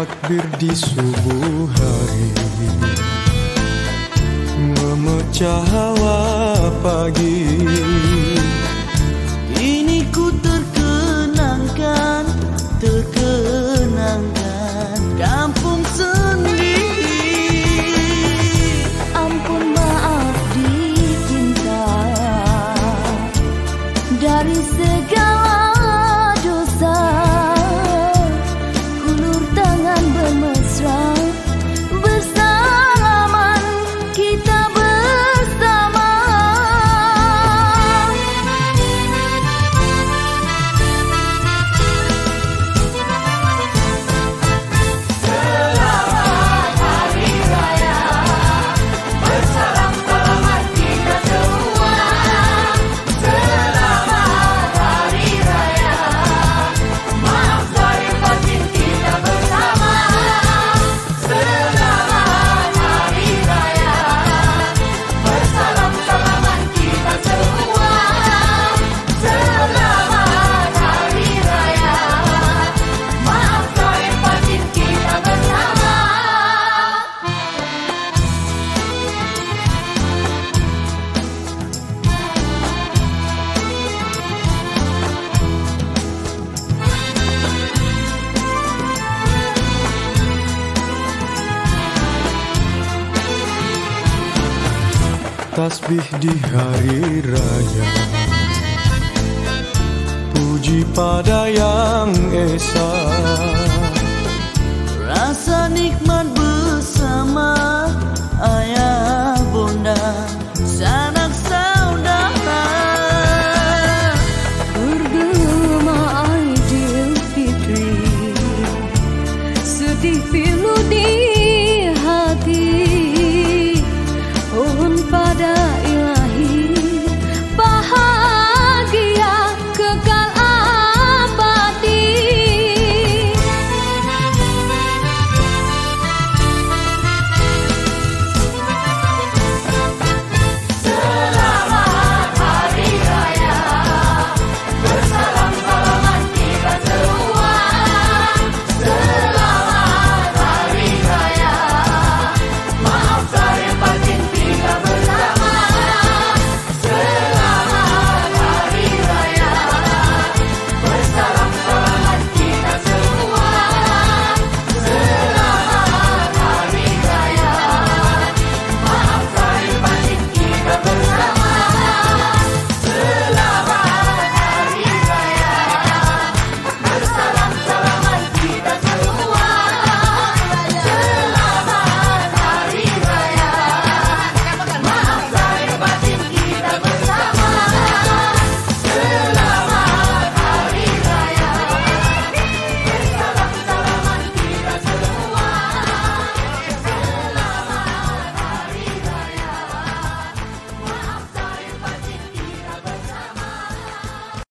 Takbir di subuh hari, memecah hawa pagi. Ini ku terkenangkan kampung sendiri. Ampun maaf dicinta dari segala dosa. Ulur tangan bermesra, bersalaman kita bersama. Selamat Hari Raya, bersalam-salaman kita semua. Selamat Hari Raya, maaf lahir batin kita bersama. Selamat Hari Raya, bersalam-salaman kita semua. Selamat Hari Raya, maaf lahir batin kita bersama. Tasbih di hari raya, puji pada Yang Esa.